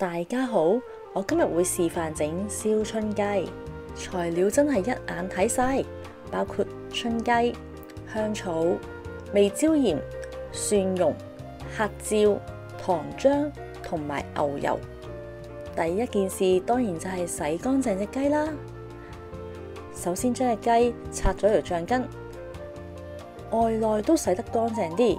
大家好，我今日會示範整燒春雞，材料真係一眼睇晒，包括春雞、香草、味椒鹽、蒜蓉、黑椒、糖漿同埋牛油。第一件事當然就係洗乾淨隻雞啦。首先將隻雞拆咗條橡筋，外內都洗得乾淨啲。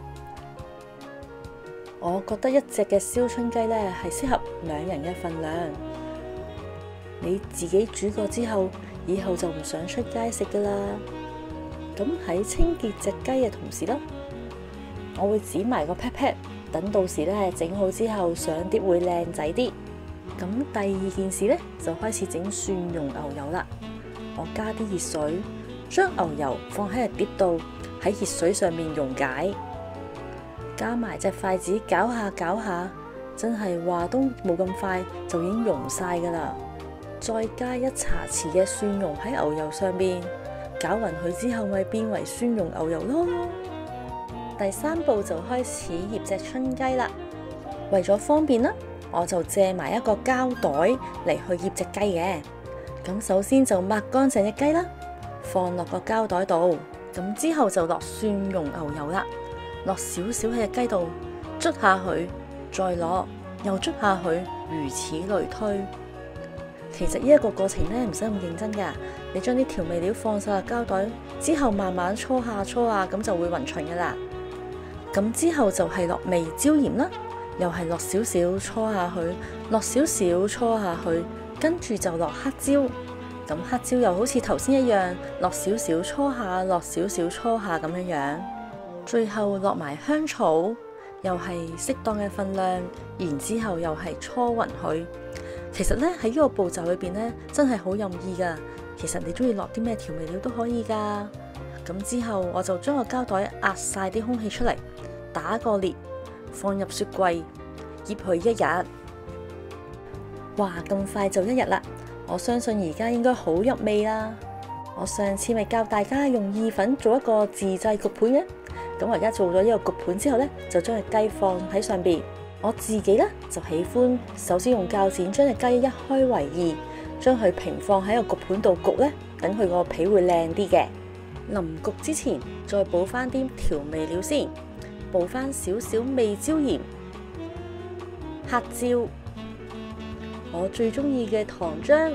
我覺得一隻嘅燒春雞呢係適合2人嘅份量。你自己煮過之後，以後就唔想出街食噶啦。咁喺清潔隻雞嘅同時呢，我會剪埋個 pat pat，等到時呢整好之後上碟會靚仔啲。咁第二件事呢，就開始整蒜蓉牛油啦。我加啲熱水，將牛油放喺個碟度，喺熱水上面溶解。加埋隻筷子攪下攪下，真係話都冇咁快就已經溶晒噶啦。再加1茶匙嘅蒜蓉喺牛油上面，攪勻佢之後咪變為蒜蓉牛油咯。第3步就開始醃隻春雞啦。為咗方便啦，我就借埋一個膠袋嚟去醃隻雞嘅。咁首先就抹乾淨隻雞啦，放落個膠袋度。咁之後就落蒜蓉牛油啦。落少少喺隻雞度，捽下佢，再落，又捽下佢，如此類推。其實呢一個過程呢，唔使咁認真噶，你將啲調味料放晒落膠袋之後，慢慢搓下搓下，咁就會勻勻噶啦。咁之後就係落味椒鹽啦，又係落少少搓下佢，落少少搓下佢，跟住就落黑椒。咁黑椒又好似頭先一樣，落少少搓下，落少少搓下咁樣樣。最後落埋香草，又係適當嘅份量，然之後又係搓勻佢。其實呢，喺呢個步驟裏邊呢，真係好任意噶。其實你中意落啲咩調味料都可以噶。咁之後我就將個膠袋壓晒啲空氣出嚟，打個裂，放入雪櫃醃佢1日。哇，咁快就1日啦！我相信而家應該好入味啦。我上次咪教大家用意粉做一個自製焗盤嘅。咁我而家做咗呢個焗盤之後呢，就將隻雞放喺上邊。我自己呢，就喜歡首先用鉸剪將隻雞一開為2，將佢平放喺個焗盤度焗呢，等佢個皮會靚啲嘅。臨焗之前再補翻啲調味料先，補翻少少味椒鹽、黑椒，我最中意嘅糖漿，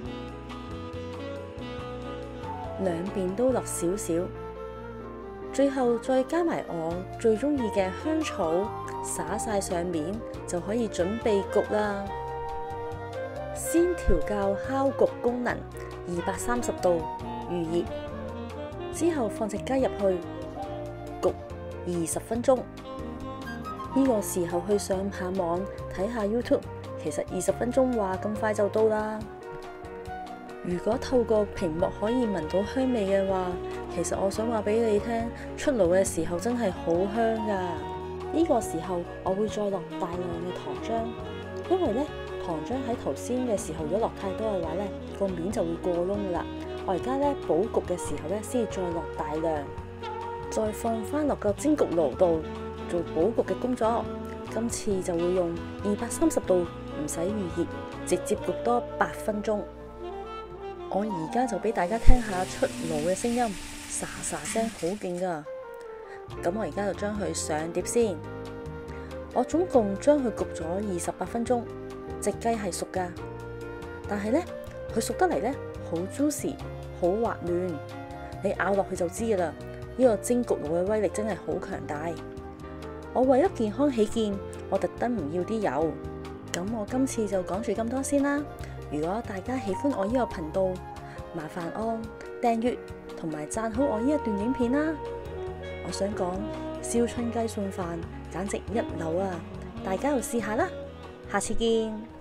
兩邊都落少少。最後再加埋我最中意嘅香草，灑晒上面就可以準備焗啦。先調校烤焗功能，230度預熱，之後放隻雞入去焗20分鐘。呢個時候去上下網睇下 YouTube， 其實20分鐘話咁快就到啦。如果透過屏幕可以聞到香味嘅話，其實我想話俾你聽，出爐嘅時候真係好香噶。呢個時候我會再落大量嘅糖漿，因為呢糖漿喺頭先嘅時候如果落太多嘅話呢，個面就會過燶噶啦。我而家呢補焗嘅時候呢，先再落大量，再放翻落個煎焗爐度做補焗嘅工作。今次就會用230度，唔使預熱，直接焗多8分鐘。我而家就俾大家聽下出爐嘅聲音，沙沙聲好勁噶。咁我而家就將佢上碟先。我總共將佢焗咗28分鐘，隻雞係熟噶，但係呢，佢熟得嚟呢，好 juicy， 好滑嫩，你咬落去就知噶啦。呢個蒸焗爐嘅威力真係好強大。我為咗健康起見，我特登唔要啲油。咁我今次就講住咁多先啦。如果大家喜歡我呢個頻道，麻煩按訂閱同埋讚好我呢一段影片啦。我想講燒春雞餸飯簡直一流啊！大家又試下啦，下次見。